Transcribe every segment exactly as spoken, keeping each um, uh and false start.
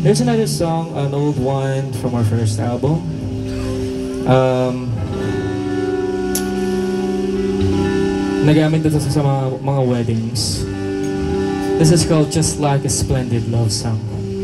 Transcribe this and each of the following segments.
Here's another song, an old one from our first album. Um, nagamit ito sa mga, mga weddings. This is called Just Like a Splendid Love Song.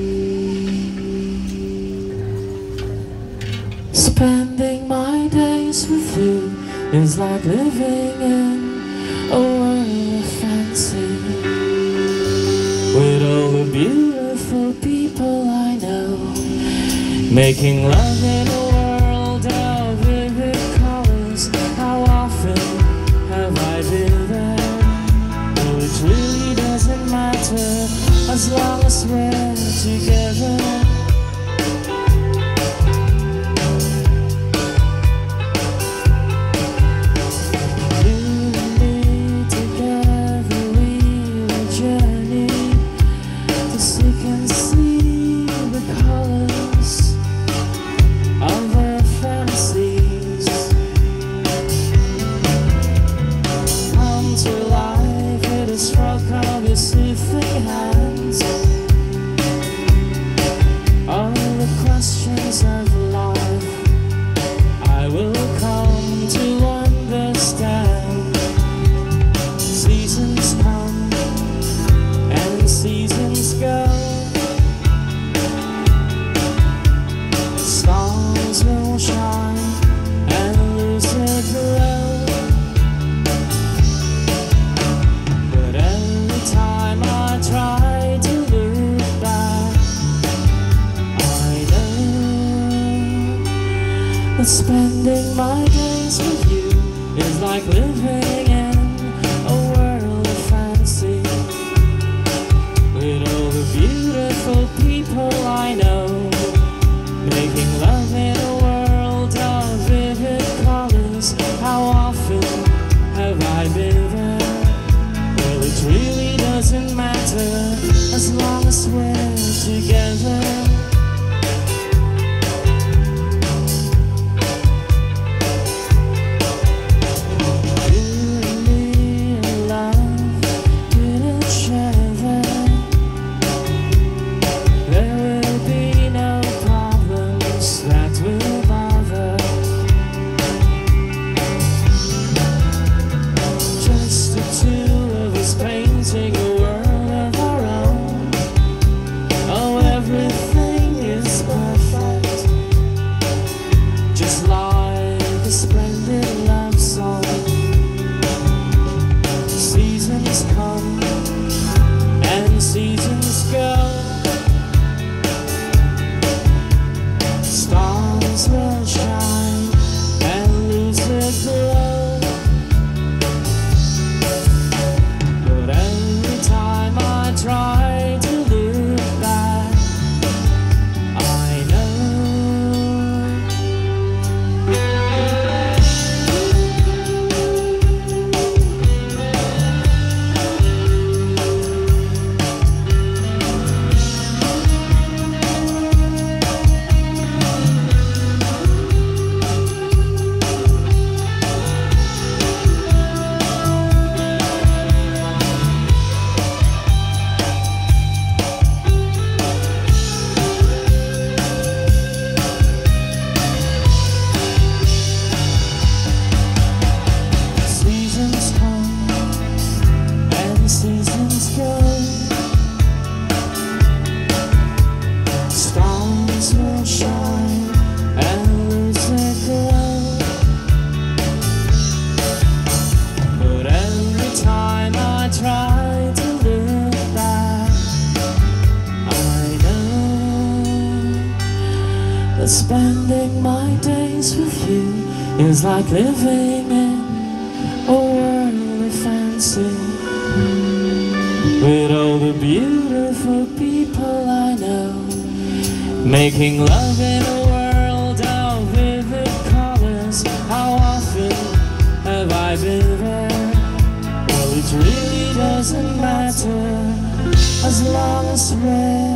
Spending my days with you is like living in a world of fancy, with all the beautiful people I know, making love in a world of vivid colors. How often have I been there? Well, it really doesn't matter as long as we're together. Hands, all the questions of life I will come to understand. Seasons come and seasons go, stars will shine and lose their glow. Try to look back, I know that spending my days with you is like living in a world of fancy, with all the beautiful people I know, making love in a world of vivid colors. How often have I been there? Well, it really doesn't matter as long as we're together. You and me in love with each other, there will be no problems that will bother. Just the two of us painting a world of our own. Oh, everything is perfect, just like a splendid love song. Seasons come and seasons go, stars will shine and lose their glow. But every time I try to look back, I know seasons come and seasons go, stars will shine and lose their glow. But every time I try to look back, I know that spending my days with you is like living in a world of fancy, with all the beautiful people I know, making love in a world of vivid colors. How often have I been there? Well, it really doesn't matter as long as we're